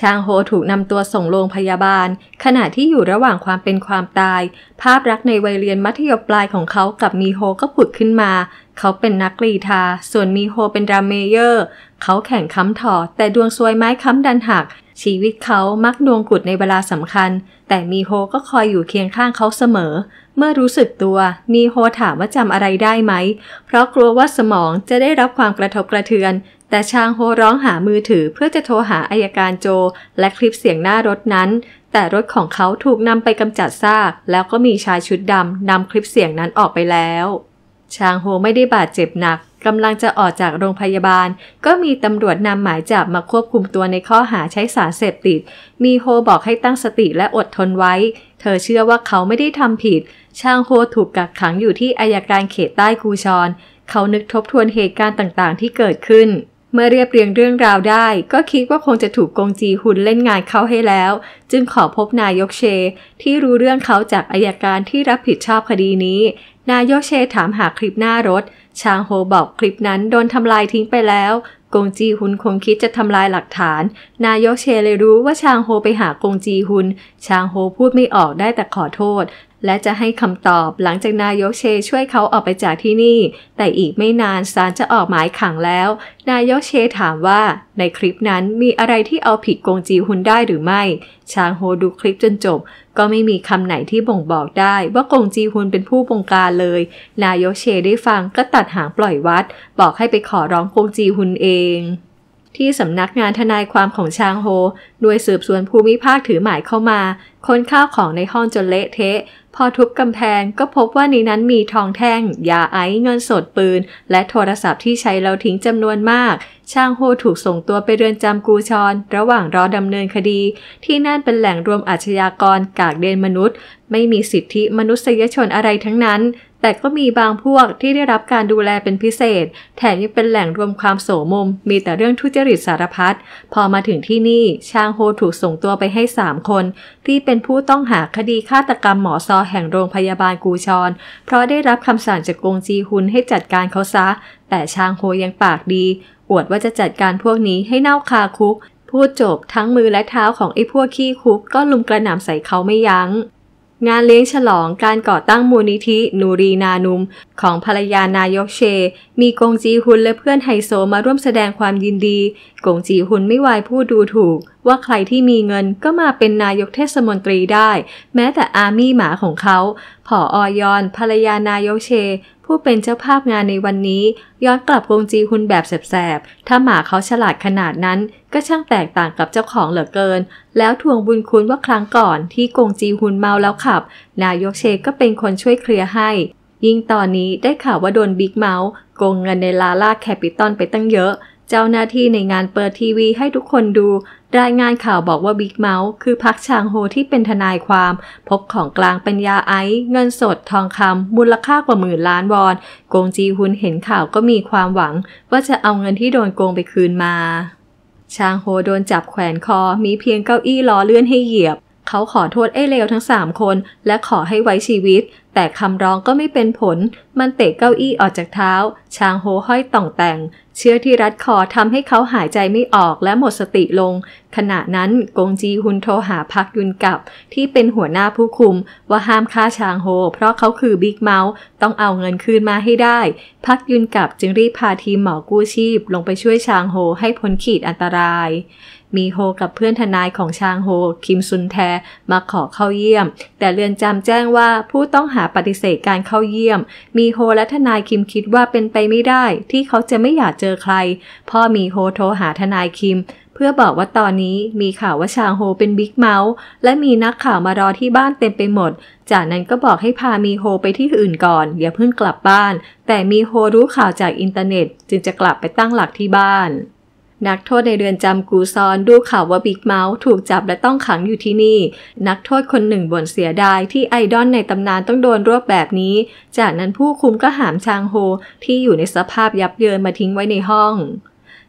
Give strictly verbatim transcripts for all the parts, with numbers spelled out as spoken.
ชางโฮถูกนำตัวส่งโรงพยาบาลขณะที่อยู่ระหว่างความเป็นความตายภาพรักในวัยเรียนมัธยมปลายของเขากับมีโฮก็ผุดขึ้นมาเขาเป็นนักกรีฑาส่วนมีโฮเป็นดรัมเมเยอร์เขาแข่งค้ำถอแต่ดวงซวยไม้ค้ำดันหักชีวิตเขามักดวงกุดในเวลาสำคัญแต่มีโฮก็คอยอยู่เคียงข้างเขาเสมอเมื่อรู้สึกตัวมีโฮถามว่าจำอะไรได้ไหมเพราะกลัวว่าสมองจะได้รับความกระทบกระเทือนแต่ชางโฮร้องหามือถือเพื่อจะโทรหาอัยการโจและคลิปเสียงหน้ารถนั้นแต่รถของเขาถูกนำไปกำจัดซากแล้วก็มีชายชุดดำนำคลิปเสียงนั้นออกไปแล้วชางโฮไม่ได้บาดเจ็บหนักกำลังจะออกจากโรงพยาบาลก็มีตำรวจนำหมายจับมาควบคุมตัวในข้อหาใช้สารเสพติดมีโฮบอกให้ตั้งสติและอดทนไว้เธอเชื่อว่าเขาไม่ได้ทำผิดชางโฮถูกกักขังอยู่ที่อัยการเขตใต้กูชอนเขานึกทบทวนเหตุการณ์ต่างๆที่เกิดขึ้นเมื่อเรียบเรียงเรื่องราวได้ก็คิดว่าคงจะถูกกงจีฮุนเล่นงานเข้าให้แล้วจึงขอพบนายกเชที่รู้เรื่องเขาจากอัยการที่รับผิดชอบคดีนี้นายกเชถามหาคลิปหน้ารถชางโฮบอกคลิปนั้นโดนทำลายทิ้งไปแล้วกงจีฮุนคงคิดจะทำลายหลักฐานนายกเชเลยรู้ว่าชางโฮไปหากงจีฮุนชางโฮพูดไม่ออกได้แต่ขอโทษและจะให้คำตอบหลังจากนายกเชช่วยเขาออกไปจากที่นี่แต่อีกไม่นานศาลจะออกหมายขังแล้วนายกเชถามว่าในคลิปนั้นมีอะไรที่เอาผิดกงจีฮุนได้หรือไม่ชางโฮดูคลิปจนจบก็ไม่มีคำไหนที่บ่งบอกได้ว่ากงจีฮุนเป็นผู้บงการเลยนายกเชได้ฟังก็ตัดหางปล่อยวัดบอกให้ไปขอร้องกงจีฮุนเองที่สำนักงานทนายความของชางโฮหน่วยสืบสวนภูมิภาคถือหมายเข้ามาค้นข้าวของในห้องจนเละเทะพอทุบกำแพงก็พบว่าในนั้นมีทองแท่งยาไอซ์เงินสดปืนและโทรศัพท์ที่ใช้แล้วทิ้งจำนวนมากชางโฮถูกส่งตัวไปเรือนจำกูชอนระหว่างรอดำเนินคดีที่นั่นเป็นแหล่งรวมอาชญากรกากเดนมนุษย์ไม่มีสิทธิมนุษยชนอะไรทั้งนั้นแต่ก็มีบางพวกที่ได้รับการดูแลเป็นพิเศษแถมยังเป็นแหล่งรวมความโสมมมีแต่เรื่องทุจริตสารพัดพอมาถึงที่นี่ชางโฮถูกส่งตัวไปให้สามคนที่เป็นผู้ต้องหาคดีฆาตกรรมหมอซอแห่งโรงพยาบาลกูชอนเพราะได้รับคำสั่งจากกงจีฮุนให้จัดการเขาซะแต่ชางโฮยังปากดีอวดว่าจะจัดการพวกนี้ให้เน่าคาคุกพูดจบทั้งมือและเท้าของไอ้พวกขี้คุกก็ลุมกระหน่ำใส่เขาไม่ยั้งงานเลี้ยงฉลองการก่อตั้งมูลนิธินูรีนานุมของภรรยานายกเชมีกงจีฮุนและเพื่อนไฮโซมาร่วมแสดงความยินดีกงจีฮุนไม่วายพูดดูถูกว่าใครที่มีเงินก็มาเป็นนายกเทศมนตรีได้แม้แต่อาร์มี่หมาของเขาผอ.ยอนภรรยานายกเชผู้เป็นเจ้าภาพงานในวันนี้ย้อนกลับกงจีฮุนแบบแสบๆถ้าหมาเขาฉลาดขนาดนั้นก็ช่างแตกต่างกับเจ้าของเหลือเกินแล้วทวงบุญคุณว่าครั้งก่อนที่กงจีฮุนเมาแล้วขับนายกเชก็เป็นคนช่วยเคลียร์ให้ยิ่งตอนนี้ได้ข่าวว่าโดนบิ๊กเมาส์โกงเงินในลาล่าแคปิตอลไปตั้งเยอะเจ้าหน้าที่ในงานเปิดทีวีให้ทุกคนดูรายงานข่าวบอกว่าบิ๊กเมาส์คือพักชางโฮที่เป็นทนายความพบของกลางเป็นยาไอซ์เงินสดทองคำมูลค่ากว่าหมื่นล้านวอนกงจีฮุนเห็นข่าวก็มีความหวังว่าจะเอาเงินที่โดนโกงไปคืนมาชางโฮโดนจับแขวนคอมีเพียงเก้าอี้ล้อเลื่อนให้เหยียบเขาขอโทษไอ้เลวทั้งสามคนและขอให้ไว้ชีวิตแต่คำร้องก็ไม่เป็นผลมันเตะเก้าอี้ออกจากเท้าชางโฮห้อยต่องแต่งเชือกที่รัดคอทำให้เขาหายใจไม่ออกและหมดสติลงขณะนั้นกงจีฮุนโทรหาพักยุนกับที่เป็นหัวหน้าผู้คุมว่าห้ามฆ่าชางโฮเพราะเขาคือบิ๊กเมาส์ต้องเอาเงินคืนมาให้ได้พักยุนกับจึงรีบพาทีมหมอกู้ชีพลงไปช่วยชางโฮให้พ้นขีดอันตรายมีโฮกับเพื่อนทนายของชางโฮคิมซุนแทมาขอเข้าเยี่ยมแต่เรือนจำแจ้งว่าผู้ต้องหาปฏิเสธการเข้าเยี่ยมมีโฮและทนายคิมคิดว่าเป็นไปไม่ได้ที่เขาจะไม่อยากเจอใครพ่อมีโฮโทรหาทนายคิมเพื่อบอกว่าตอนนี้มีข่าวว่าชางโฮเป็นบิ๊กเมาส์และมีนักข่าวมารอที่บ้านเต็มไปหมดจากนั้นก็บอกให้พามีโฮไปที่อื่นก่อนอย่าเพิ่งกลับบ้านแต่มีโฮรู้ข่าวจากอินเทอร์เน็ตจึงจะกลับไปตั้งหลักที่บ้านนักโทษในเรือนจำกูซอนดูข่าวว่าบิ๊กเมาส์ถูกจับและต้องขังอยู่ที่นี่นักโทษคนหนึ่งบ่นเสียดายที่ไอดอลในตำนานต้องโดนรวบแบบนี้จากนั้นผู้คุมก็หามชางโฮที่อยู่ในสภาพยับเยินมาทิ้งไว้ในห้อง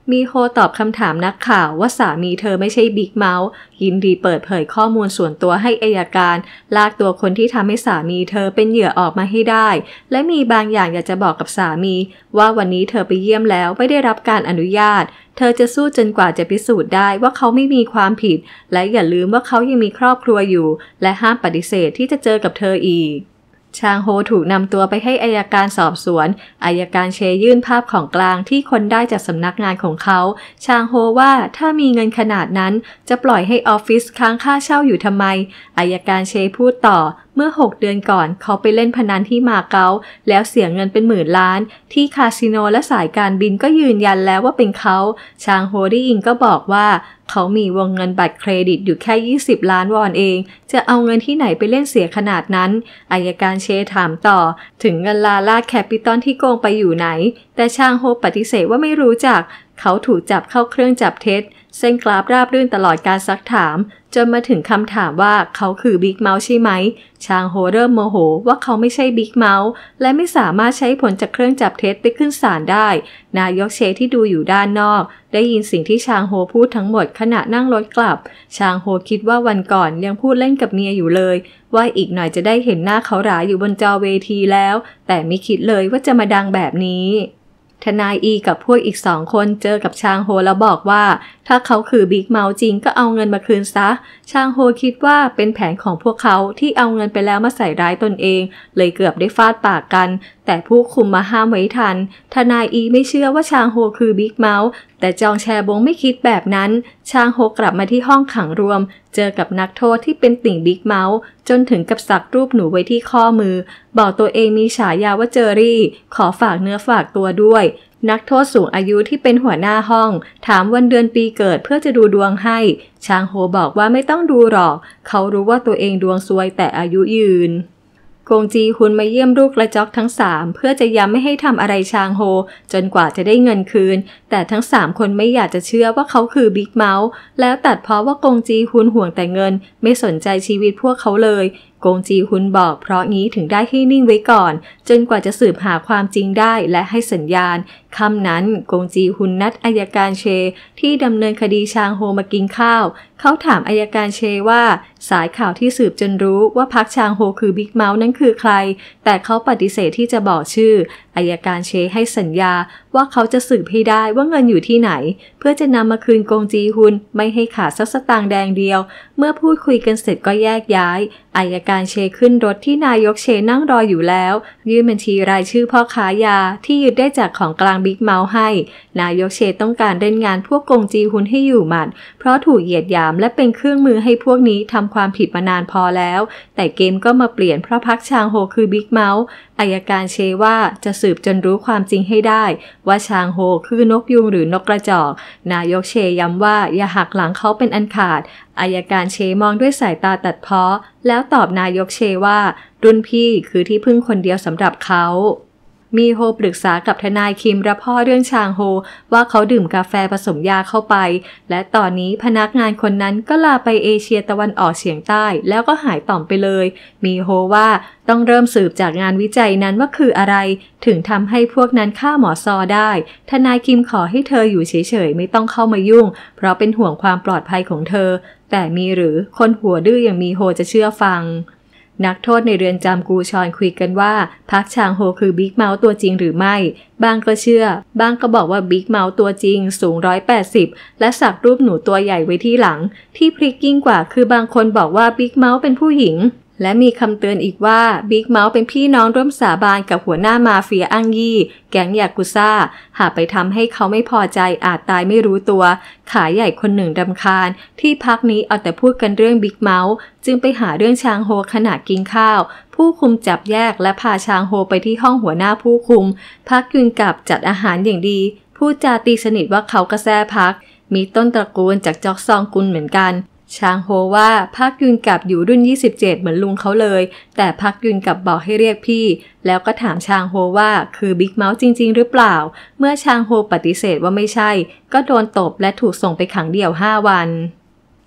มีโฮตอบคำถามนักข่าวว่าสามีเธอไม่ใช่บิ๊กเมาส์ยินดีเปิดเผยข้อมูลส่วนตัวให้อัยการลากตัวคนที่ทำให้สามีเธอเป็นเหยื่อออกมาให้ได้และมีบางอย่างอยากจะบอกกับสามีว่าวันนี้เธอไปเยี่ยมแล้วไม่ได้รับการอนุญาตเธอจะสู้จนกว่าจะพิสูจน์ได้ว่าเขาไม่มีความผิดและอย่าลืมว่าเขายังมีครอบครัวอยู่และห้ามปฏิเสธที่จะเจอกับเธออีกชางโฮถูกนำตัวไปให้อัยการสอบสวนอัยการเชยื่นภาพของกลางที่คนได้จากสำนักงานของเขาชางโฮว่าถ้ามีเงินขนาดนั้นจะปล่อยให้ออฟฟิศค้างค่าเช่าอยู่ทำไมอัยการเชพูดต่อเมื่อหกเดือนก่อนเขาไปเล่นพนันที่มาเก๊าแล้วเสียเงินเป็นหมื่นล้านที่คาสิโนและสายการบินก็ยืนยันแล้วว่าเป็นเขาชางโฮได้ยินก็บอกว่าเขามีวงเงินบัตรเครดิตอยู่แค่ยี่สิบล้านวอนเองจะเอาเงินที่ไหนไปเล่นเสียขนาดนั้นอัยการเชถามต่อถึงเงินลาลาแคปิตอลที่โกงไปอยู่ไหนแต่ชางโฮปฏิเสธว่าไม่รู้จักเขาถูกจับเข้าเครื่องจับเท็จเส้นกราฟราบรื่นตลอดการซักถามจนมาถึงคำถามว่าเขาคือบิ๊กเมาส์ใช่ไหมชางโฮเริ่มโมโหว่าเขาไม่ใช่บิ๊กเมาส์และไม่สามารถใช้ผลจากเครื่องจับเท็จไปขึ้นศาลได้นายกเชที่ดูอยู่ด้านนอกได้ยินสิ่งที่ชางโฮพูดทั้งหมดขณะนั่งรถกลับชางโฮคิดว่าวันก่อนยังพูดเล่นกับเมียอยู่เลยว่าอีกหน่อยจะได้เห็นหน้าเขาหราอยู่บนจอเวทีแล้วแต่ไม่คิดเลยว่าจะมาดังแบบนี้ทนายอีกับพวกอีกสองคนเจอกับชางโฮแล้วบอกว่าถ้าเขาคือบิ๊กเมาส์จริงก็เอาเงินมาคืนซะชางโฮคิดว่าเป็นแผนของพวกเขาที่เอาเงินไปแล้วมาใส่ร้ายตนเองเลยเกือบได้ฟาดปากกันแต่ผู้คุมมาห้ามไว้ทันทนายอีไม่เชื่อว่าชางโฮคือบิ๊กเมาส์แต่จองแชบงไม่คิดแบบนั้นชางโฮกลับมาที่ห้องขังรวมเจอกับนักโทษที่เป็นติ่งบิ๊กเมาส์จนถึงกับสักรูปหนูไว้ที่ข้อมือบอกตัวเองมีฉายาว่าเจอรี่ขอฝากเนื้อฝากตัวด้วยนักโทษสูงอายุที่เป็นหัวหน้าห้องถามวันเดือนปีเกิดเพื่อจะดูดวงให้ชางโฮบอกว่าไม่ต้องดูหรอกเขารู้ว่าตัวเองดวงซวยแต่อายุยืนกงจีฮุนมาเยี่ยมลูกกระจอกทั้งสามเพื่อจะย้ำไม่ให้ทำอะไรชางโฮจนกว่าจะได้เงินคืนแต่ทั้งสามคนไม่อยากจะเชื่อว่าเขาคือบิ๊กเมาส์แล้วตัดเพราะว่ากงจีฮุนห่วงแต่เงินไม่สนใจชีวิตพวกเขาเลยกงจีฮุนบอกเพราะงี้ถึงได้ให้นิ่งไว้ก่อนจนกว่าจะสืบหาความจริงได้และให้สัญญาณค่ำนั้นกงจีฮุนนัดอัยการเชที่ดำเนินคดีชางโฮมากินข้าวเขาถามอัยการเชว่าสายข่าวที่สืบจนรู้ว่าพรรคชางโฮคือบิ๊กเมาส์นั้นคือใครแต่เขาปฏิเสธที่จะบอกชื่ออัยการเชให้สัญญาว่าเขาจะสืบให้ได้ว่าเงินอยู่ที่ไหนเพื่อจะนำมาคืนกงจีฮุนไม่ให้ขาดสักสตางค์แดงเดียวเมื่อพูดคุยกันเสร็จก็แยกย้ายอัยการเชขึ้นรถที่นายกเชนั่งรออยู่แล้วยื่นบัญชีรายชื่อพ่อค้ายาที่ยึดได้จากของกลางบิ๊กเมาส์ให้นายกเชต้องการเล่นงานพวกกงจีฮุนให้อยู่หมัดเพราะถูกเหยียดหยามและเป็นเครื่องมือให้พวกนี้ทำความผิดมานานพอแล้วแต่เกมก็มาเปลี่ยนเพราะพรรคชางโฮคือบิ๊กเมาส์อัยการเชว่าจะสืบจนรู้ความจริงให้ได้ว่าชางโฮคือนกยุงหรือนกกระจอกนายกเชย้ำว่าอย่าหักหลังเขาเป็นอันขาดอัยการเชมองด้วยสายตาตัดพ้อแล้วตอบนายกเชว่ารุ่นพี่คือที่พึ่งคนเดียวสำหรับเขามีโฮปรึกษากับทนายคิมและพ่อเรื่องชางโฮว่าเขาดื่มกาแฟผสมยาเข้าไปและตอนนี้พนักงานคนนั้นก็ลาไปเอเชียตะวันออกเฉียงใต้แล้วก็หายต่อมไปเลยมีโฮว่าต้องเริ่มสืบจากงานวิจัยนั้นว่าคืออะไรถึงทำให้พวกนั้นฆ่าหมอซอได้ทนายคิมขอให้เธออยู่เฉยๆไม่ต้องเข้ามายุ่งเพราะเป็นห่วงความปลอดภัยของเธอแต่มีหรือคนหัวดื้ออย่างมีโฮจะเชื่อฟังนักโทษในเรือนจำกูชอนคุยกันว่าพรรคชางโฮคือบิ๊กเมาส์ตัวจริงหรือไม่บางก็เชื่อบางก็บอกว่าบิ๊กเมาส์ตัวจริงสูงหนึ่งร้อยแปดสิบและสักรูปหนูตัวใหญ่ไว้ที่หลังที่พลิกยิ่งกว่าคือบางคนบอกว่าบิ๊กเมาส์เป็นผู้หญิงและมีคำเตือนอีกว่าบิ๊กเมาส์เป็นพี่น้องร่วมสาบานกับหัวหน้ามาเฟียอังยี่แก๊งยากุซ่าหากไปทำให้เขาไม่พอใจอาจตายไม่รู้ตัวขาใหญ่คนหนึ่งรำคาญที่พักนี้เอาแต่พูดกันเรื่องบิ๊กเมาส์จึงไปหาเรื่องชางโฮขณะกินข้าวผู้คุมจับแยกและพาชางโฮไปที่ห้องหัวหน้าผู้คุมพักยืนกับจัดอาหารอย่างดีพูดจาตีสนิทว่าเขากระแสพักมีต้นตระกูลจากจอกซองกุลเหมือนกันชางโฮว่าพักยุนกับอยู่รุ่นยี่สิบเจ็ดเหมือนลุงเขาเลยแต่พักยุนกับบอกให้เรียกพี่แล้วก็ถามชางโฮว่าคือบิ๊กเมาส์จริงๆหรือเปล่าเมื่อชางโฮปฏิเสธว่าไม่ใช่ก็โดนตบและถูกส่งไปขังเดี่ยวห้าวัน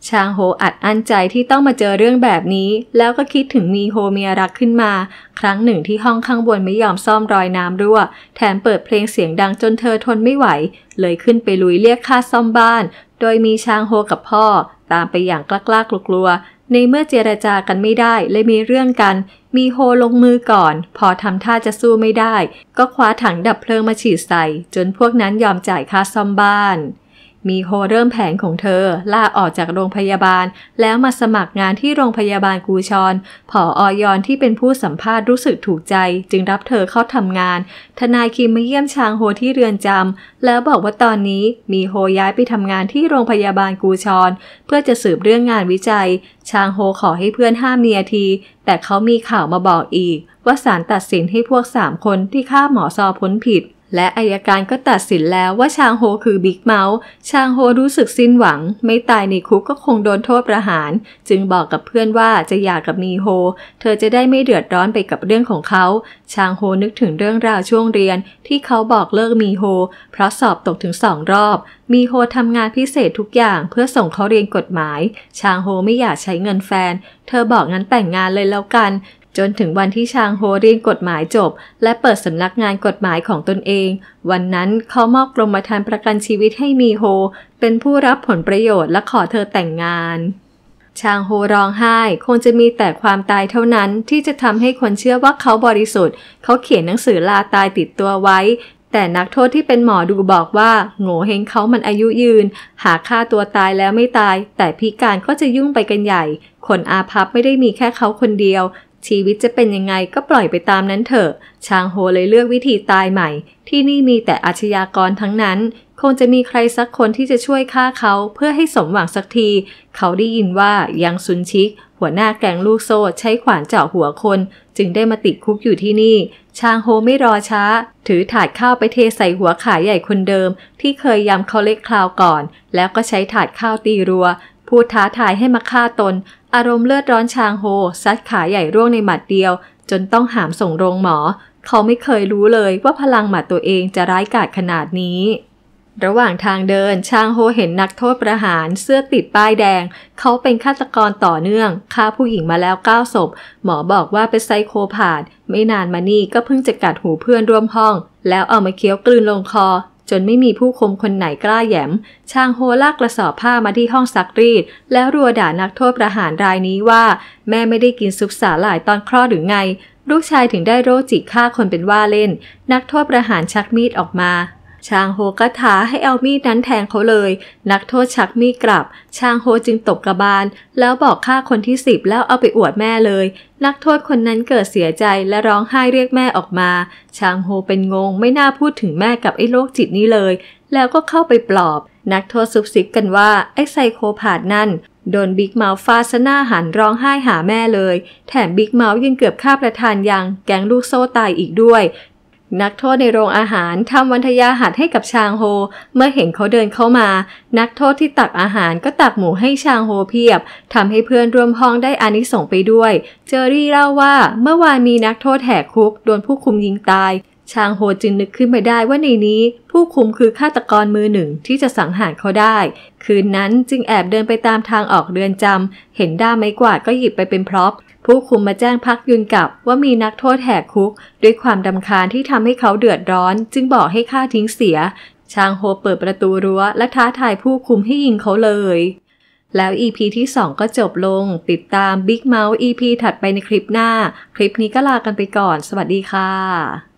ชางโฮอัดอั้นใจที่ต้องมาเจอเรื่องแบบนี้แล้วก็คิดถึงมีโฮเมียรักขึ้นมาครั้งหนึ่งที่ห้องข้างบนไม่ยอมซ่อมรอยน้ำรั่วแถมเปิดเพลงเสียงดังจนเธอทนไม่ไหวเลยขึ้นไปลุยเรียกค่าซ่อมบ้านโดยมีชางโฮกับพ่อตามไปอย่างกล้าๆกลัวๆในเมื่อเจรจากันไม่ได้เลยมีเรื่องกันมีโฮลงมือก่อนพอทำท่าจะสู้ไม่ได้ก็คว้าถังดับเพลิงมาฉีดใส่จนพวกนั้นยอมจ่ายค่าซ่อมบ้านมีโฮเริ่มแผนของเธอลาออกจากโรงพยาบาลแล้วมาสมัครงานที่โรงพยาบาลกูชอนผออยอนที่เป็นผู้สัมภาษณ์รู้สึกถูกใจจึงรับเธอเข้าทำงานทนายคิมมาเยี่ยมชางโฮที่เรือนจำแล้วบอกว่าตอนนี้มีโฮย้ายไปทำงานที่โรงพยาบาลกูชอนเพื่อจะสืบเรื่องงานวิจัยชางโฮขอให้เพื่อนห้ามเมียทีแต่เขามีข่าวมาบอกอีกว่าศาลตัดสินให้พวกสามคนที่ฆ่าหมอซอพ้นผิดและอัยการก็ตัดสินแล้วว่าชางโฮคือบิ๊กเมาส์ชางโฮรู้สึกสิ้นหวังไม่ตายในคุกก็คงโดนโทษประหารจึงบอกกับเพื่อนว่าจะหย่ากับมีโฮเธอจะได้ไม่เดือดร้อนไปกับเรื่องของเขาชางโฮนึกถึงเรื่องราวช่วงเรียนที่เขาบอกเลิกมีโฮเพราะสอบตกถึงสองรอบมีโฮทำงานพิเศษทุกอย่างเพื่อส่งเขาเรียนกฎหมายชางโฮไม่อยากใช้เงินแฟนเธอบอกงั้นแต่งงานเลยแล้วกันจนถึงวันที่ชางโฮเรียนกฎหมายจบและเปิดสำนักงานกฎหมายของตนเองวันนั้นเขามอบกรมธรรม์ประกันชีวิตให้มีโฮเป็นผู้รับผลประโยชน์และขอเธอแต่งงานชางโฮร้องไห้คงจะมีแต่ความตายเท่านั้นที่จะทำให้คนเชื่อว่าเขาบริสุทธิ์เขาเขียนหนังสือลาตายติดตัวไว้แต่นักโทษที่เป็นหมอดูบอกว่าโง่เฮงเขามันอายุยืนหาฆ่าตัวตายแล้วไม่ตายแต่พิการก็จะยุ่งไปกันใหญ่คนอาภัพไม่ได้มีแค่เขาคนเดียวชีวิตจะเป็นยังไงก็ปล่อยไปตามนั้นเถอะชางโฮเลยเลือกวิธีตายใหม่ที่นี่มีแต่อาชญากรทั้งนั้นคงจะมีใครสักคนที่จะช่วยฆ่าเขาเพื่อให้สมหวังสักทีเขาได้ยินว่ายังซุนชิกหัวหน้าแก๊งลูกโซ่ใช้ขวานเจาะหัวคนจึงได้มาติดคุกอยู่ที่นี่ชางโฮไม่รอช้าถือถาดข้าวไปเทใส่หัวขาใหญ่คนเดิมที่เคยยำเขาเล็กคราวก่อนแล้วก็ใช้ถาดข้าวตีรัวพูดท้าทายให้มาฆ่าตนอารมณ์เลือดร้อนชางโฮซัดขาใหญ่ร่วงในหมัดเดียวจนต้องหามส่งโรงหมอเขาไม่เคยรู้เลยว่าพลังหมัดตัวเองจะร้ายกาจขนาดนี้ระหว่างทางเดินชางโฮเห็นนักโทษประหารเสื้อติดป้ายแดงเขาเป็นฆาตกรต่อเนื่องฆ่าผู้หญิงมาแล้วเก้าศพหมอบอกว่าเป็นไซโคพาธไม่นานมานี่ก็เพิ่งจะกัดหูเพื่อนร่วมห้องแล้วเอามาเคี้ยวกลืนลงคอจนไม่มีผู้คุมคนไหนกล้าแหย่มชางโฮลากกระสอบผ้ามาที่ห้องซักรีดแล้วรัวด่านักโทษประหารรายนี้ว่าแม่ไม่ได้กินซุปสาหร่ายตอนคลอดหรือไงลูกชายถึงได้โรคจิตฆ่าคนเป็นว่าเล่นนักโทษประหารชักมีดออกมาชางโฮก็ท้าให้เอามีดนั้นแทงเขาเลยนักโทษชักมีดกลับชางโฮจึงตบกระบาลแล้วบอกฆ่าคนที่สิบแล้วเอาไปอวดแม่เลยนักโทษคนนั้นเกิดเสียใจและร้องไห้เรียกแม่ออกมาชางโฮเป็นงงไม่น่าพูดถึงแม่กับไอ้โรคจิตนี้เลยแล้วก็เข้าไปปลอบนักโทษซุบซิบกันว่าไอ้ไซโคพาธนั่นโดนบิ๊กเมาส์ฟาดซะหน้าหันร้องไห้หาแม่เลยแถมบิ๊กเมาส์ยังเกือบฆ่าประธานยังแก๊งลูกโซ่ตายอีกด้วยนักโทษในโรงอาหารทำวันทยาหัดให้กับชางโฮเมื่อเห็นเขาเดินเข้ามานักโทษที่ตักอาหารก็ตักหมูให้ชางโฮเพียบทำให้เพื่อนร่วมห้องได้อานิสงส์ไปด้วยเจอรี่เล่าว่าเมื่อวานมีนักโทษแหกคุกโดนผู้คุมยิงตายชางโฮจึงนึกขึ้นมาได้ว่าในนี้ผู้คุมคือฆาตกรมือหนึ่งที่จะสังหารเขาได้คืนนั้นจึงแอบเดินไปตามทางออกเรือนจำเห็นด้ามไม้กวาดก็หยิบไปเป็นพร็อพผู้คุมมาแจ้งพักยุนกับว่ามีนักโทษแหกคุกด้วยความรำคาญที่ทำให้เขาเดือดร้อนจึงบอกให้ฆ่าทิ้งเสียชางโฮเปิดประตูรั้วและท้าทายผู้คุมให้ยิงเขาเลยแล้ว อี พี ที่สองก็จบลงติดตาม Big Mouth อี พี ถัดไปในคลิปหน้าคลิปนี้ก็ลากันไปก่อนสวัสดีค่ะ